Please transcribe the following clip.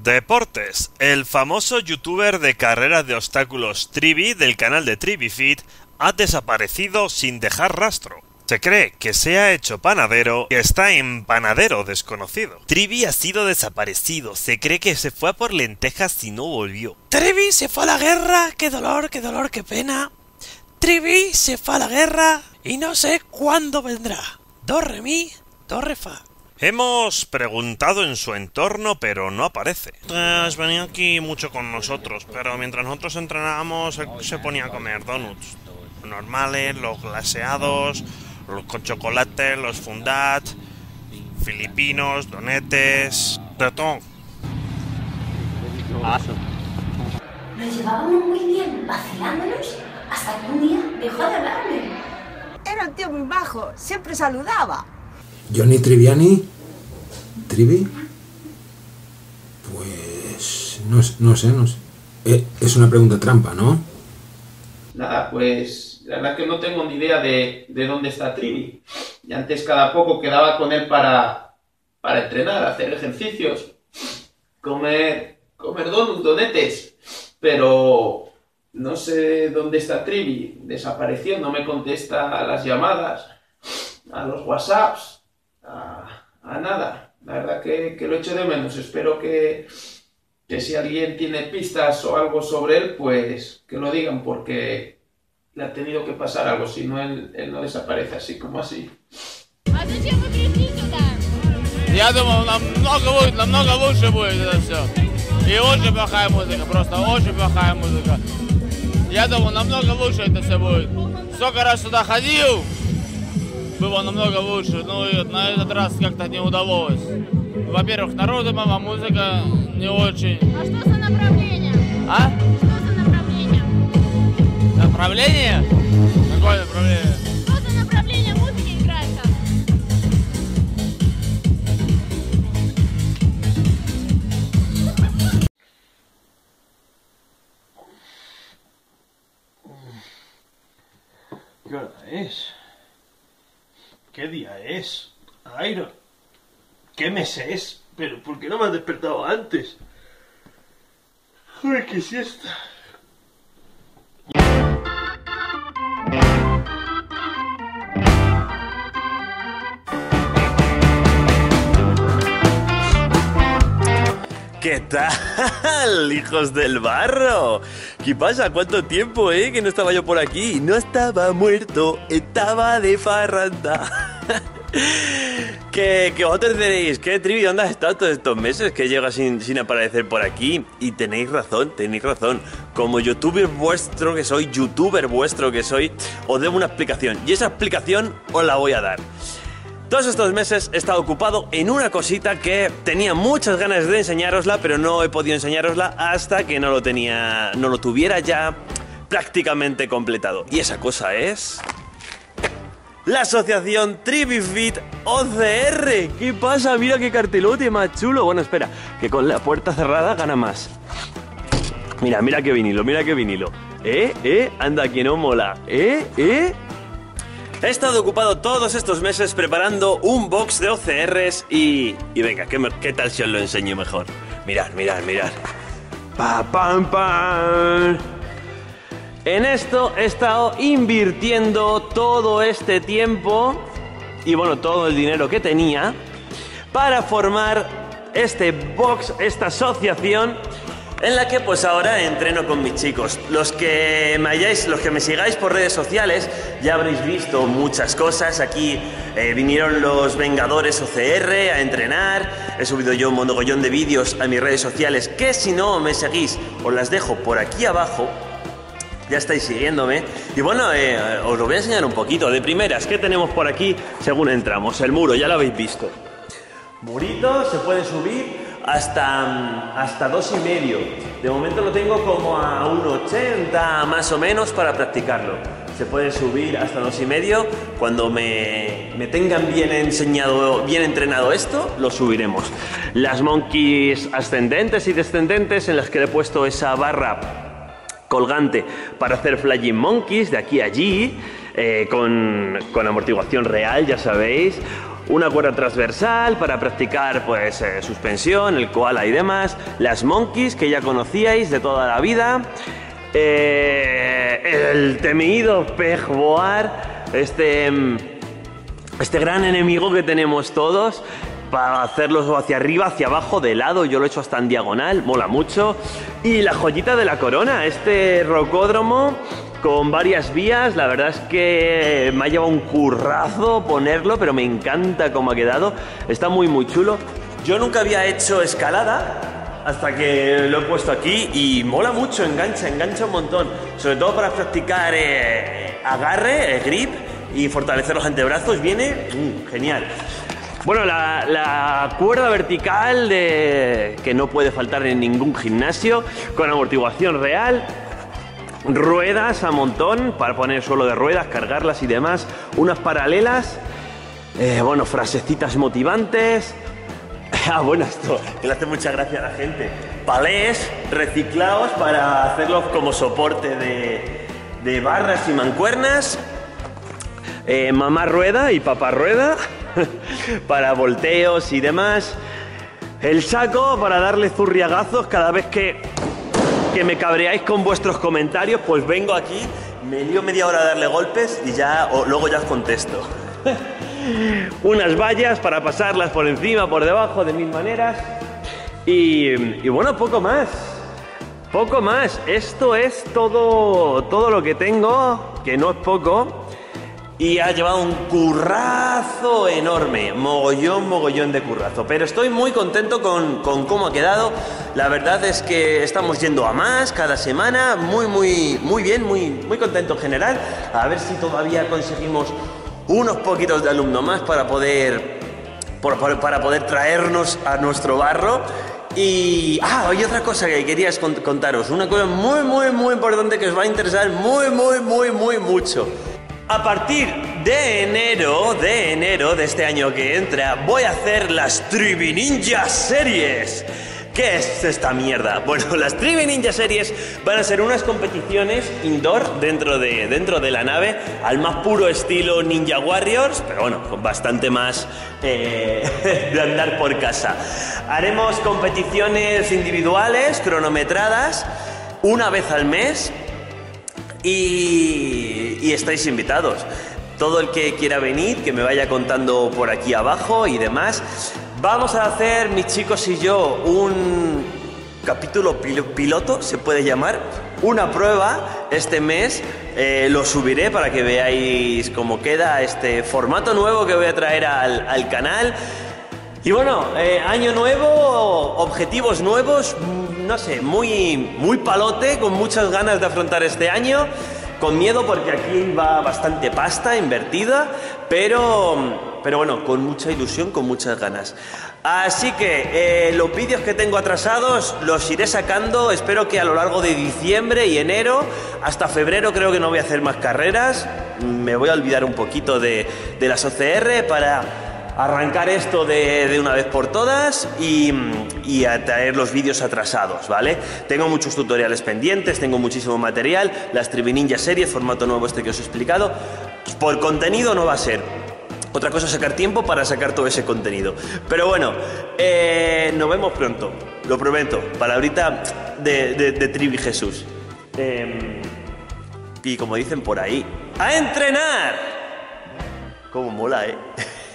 Deportes. El famoso youtuber de carreras de obstáculos Trivi del canal de TriviFit ha desaparecido sin dejar rastro. Se cree que se ha hecho panadero y está en panadero desconocido. Trivi ha sido desaparecido. Se cree que se fue a por lentejas y no volvió. Trivi se fue a la guerra. Qué dolor, qué pena. Trivi se fue a la guerra y no sé cuándo vendrá. Do, re, mi, do, re, fa. Hemos preguntado en su entorno, pero no aparece. Venía aquí mucho con nosotros, pero mientras nosotros entrenábamos, él se ponía a comer donuts. Los normales, los glaseados, los con chocolate, los fundat, filipinos, donetes, de todo. Nos llevábamos muy bien, vacilándonos, hasta que un día dejó de hablarme. Era un tío muy bajo, siempre saludaba. ¿Johnny Triviani? ¿Trivi? Pues... no sé. Es una pregunta trampa, ¿no? Nada, pues la verdad es que no tengo ni idea de dónde está Trivi. Y antes cada poco quedaba con él para entrenar, hacer ejercicios, comer donuts, donetes. Pero no sé dónde está Trivi. Desapareció, no me contesta a las llamadas, a los WhatsApps. A nada, la verdad que lo echo de menos. Espero que si alguien tiene pistas o algo sobre él, pues que lo digan, porque le ha tenido que pasar algo, si no él no desaparece así como así. А зачем вы пришли сюда? Я думал, намного лучше будет это все. И очень плохая музыка, просто очень плохая музыка. Я думал, намного лучше это все будет. Сколько раз сюда ходил, было намного лучше, но на этот раз как-то не удалось. Во-первых, народу мало, музыка не очень. А что за направление? А? Что за направление? Направление? Какое направление? Что за направление музыки играет там? ¿Qué hora es? ¿Qué día es? Iron. ¿Qué mes es? ¿Pero por qué no me has despertado antes? Joder, qué siesta. ¿Qué tal, hijos del barro? ¿Qué pasa? ¿Cuánto tiempo, que no estaba yo por aquí? No estaba muerto, estaba de farranda. Que vosotros diréis, ¿qué Trivi? ¿Dónde has estado todos estos meses que llegas sin aparecer por aquí? Y tenéis razón. Como youtuber vuestro que soy, os debo una explicación. Y esa explicación os la voy a dar. Todos estos meses he estado ocupado en una cosita que tenía muchas ganas de enseñárosla, pero no he podido enseñárosla hasta que no lo tuviera ya prácticamente completado. Y esa cosa es... la asociación TriviFit OCR. ¿Qué pasa? Mira qué cartelote más chulo. Bueno, espera, que con la puerta cerrada gana más. Mira qué vinilo, anda que no mola. He estado ocupado todos estos meses preparando un box de OCRs y venga, ¿qué tal si os lo enseño mejor? Mirad. ¡Pam! En esto he estado invirtiendo todo este tiempo y bueno, todo el dinero que tenía para formar este box, esta asociación en la que pues ahora entreno con mis chicos. Los que me sigáis por redes sociales ya habréis visto muchas cosas. Aquí vinieron los Vengadores OCR a entrenar. He subido yo un mogollón de vídeos a mis redes sociales que si no me seguís os las dejo por aquí abajo. Ya estáis siguiéndome. Y bueno, os lo voy a enseñar un poquito. De primeras, ¿qué tenemos por aquí según entramos? El muro, ya lo habéis visto. Murito, se puede subir hasta 2,5. De momento lo tengo como a 1,80 más o menos para practicarlo. Se puede subir hasta 2,5. Cuando me tengan bien entrenado esto, lo subiremos. Las monkeys ascendentes y descendentes en las que le he puesto esa barra colgante para hacer flying monkeys de aquí a allí, con amortiguación real, ya sabéis. una cuerda transversal para practicar pues suspensión, el koala y demás, las monkeys que ya conocíais de toda la vida, el temido pez boar, este gran enemigo que tenemos todos, para hacerlos hacia arriba, hacia abajo, de lado. Yo lo he hecho hasta en diagonal, mola mucho. Y la joyita de la corona, este rocódromo con varias vías. La verdad es que me ha llevado un currazo ponerlo, pero me encanta cómo ha quedado. Está muy muy chulo. Yo nunca había hecho escalada hasta que lo he puesto aquí y mola mucho, engancha un montón. Sobre todo para practicar agarre, grip y fortalecer los antebrazos. Viene genial. Bueno, la cuerda vertical que no puede faltar en ningún gimnasio, con amortiguación real, ruedas a montón para poner suelo de ruedas, cargarlas y demás, unas paralelas, bueno, frasecitas motivantes. Bueno, esto que le hace mucha gracia a la gente. Palés reciclados para hacerlos como soporte de barras y mancuernas. Mamá rueda y papá rueda para volteos y demás. El saco para darle zurriagazos cada vez que me cabreáis con vuestros comentarios, pues vengo aquí, me lío media hora a darle golpes y luego ya os contesto. Unas vallas para pasarlas por encima, por debajo, de mil maneras. Y bueno, poco más. Esto es todo lo que tengo, que no es poco. Y ha llevado un currazo enorme, mogollón de currazo. Pero estoy muy contento con cómo ha quedado. La verdad es que estamos yendo a más cada semana. Muy bien, muy contento en general. A ver si todavía conseguimos unos poquitos de alumnos más para poder traernos a nuestro barro. Y hay otra cosa que quería contaros. Una cosa muy importante que os va a interesar mucho. A partir de enero de este año que entra, voy a hacer las Trivi Ninja Series. ¿Qué es esta mierda? Bueno, las Trivi Ninja Series van a ser unas competiciones indoor dentro de la nave, al más puro estilo Ninja Warriors, pero bueno, con bastante más de andar por casa. Haremos competiciones individuales, cronometradas, una vez al mes. Y estáis invitados. Todo el que quiera venir, que me vaya contando por aquí abajo y demás. Vamos a hacer, mis chicos y yo, un capítulo piloto, se puede llamar, una prueba este mes. Lo subiré para que veáis cómo queda este formato nuevo que voy a traer al canal. Y bueno, año nuevo, objetivos nuevos, no sé, muy palote, con muchas ganas de afrontar este año, con miedo porque aquí va bastante pasta invertida, pero bueno, con mucha ilusión, con muchas ganas. Así que los vídeos que tengo atrasados los iré sacando, espero que a lo largo de diciembre y enero, hasta febrero creo que no voy a hacer más carreras, me voy a olvidar un poquito de las OCR para arrancar esto de una vez por todas y a traer los vídeos atrasados, ¿vale? Tengo muchos tutoriales pendientes, tengo muchísimo material, las Trivi Ninja Series, formato nuevo este que os he explicado. Por contenido no va a ser. Otra cosa es sacar tiempo para sacar todo ese contenido. Pero bueno, nos vemos pronto, lo prometo. Palabrita de Trivi Jesús. Y como dicen por ahí, ¡a entrenar! Cómo mola, ¿eh?